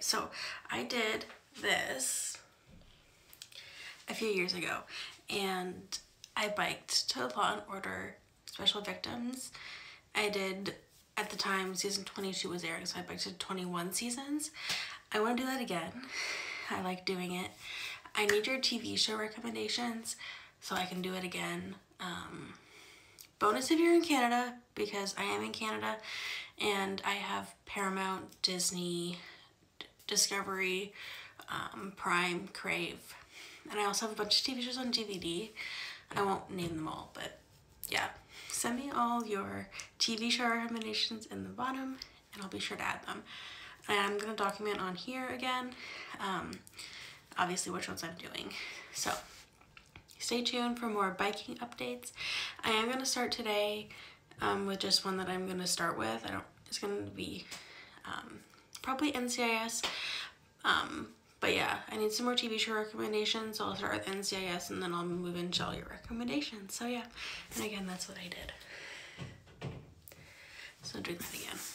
so I did this a few years ago, and I biked to Law & Order Special Victims. I did, at the time, season 22 was airing, so I biked to 21 seasons. I want to do that again. I like doing it. I need your TV show recommendations so I can do it again. Bonus if you're in Canada, because I am in Canada, and I have Paramount, Disney, Discovery, Prime, Crave, and I also have a bunch of TV shows on DVD. I won't name them all, but yeah. Send me all your TV show recommendations in the bottom, and I'll be sure to add them. And I'm going to document on here again, obviously which ones I'm doing. So stay tuned for more biking updates. I am going to start today with just one that I'm going to start with. It's going to be probably NCIS. But yeah, I need some more TV show recommendations, so I'll start with NCIS and then I'll move into all your recommendations. So yeah, and again, that's what I did. So doing that again.